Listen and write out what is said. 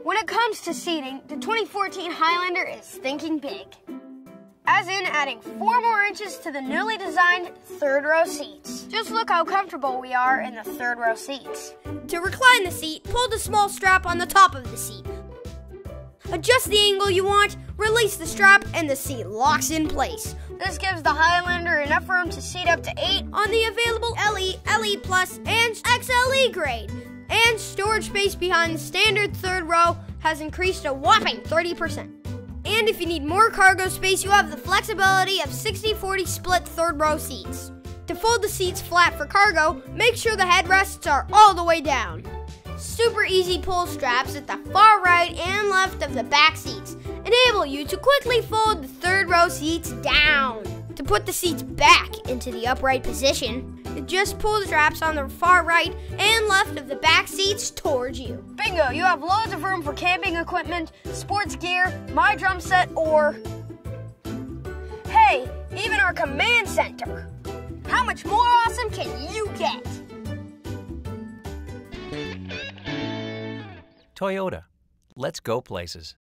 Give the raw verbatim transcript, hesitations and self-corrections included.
When it comes to seating, the twenty fourteen Highlander is thinking big. As in adding four more inches to the newly designed third row seats. Just look how comfortable we are in the third row seats. To recline the seat, pull the small strap on the top of the seat. Adjust the angle you want, release the strap, and the seat locks in place. This gives the Highlander enough room to seat up to eight on the available L E, L E Plus, and X L E grade. And storage space behind the standard third row has increased a whopping thirty percent. And if you need more cargo space, you have the flexibility of sixty forty split third row seats. To fold the seats flat for cargo, make sure the headrests are all the way down. Super easy pull straps at the far right and left of the back seats enable you to quickly fold the third row seats down. To put the seats back into the upright position, just pull the straps on the far right and left of the back seats towards you. Bingo! You have loads of room for camping equipment, sports gear, my drum set, or... hey, even our command center! How much more awesome can you get? Toyota. Let's go places.